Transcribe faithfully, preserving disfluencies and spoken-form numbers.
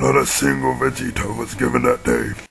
Not a single Vegeta was given that day.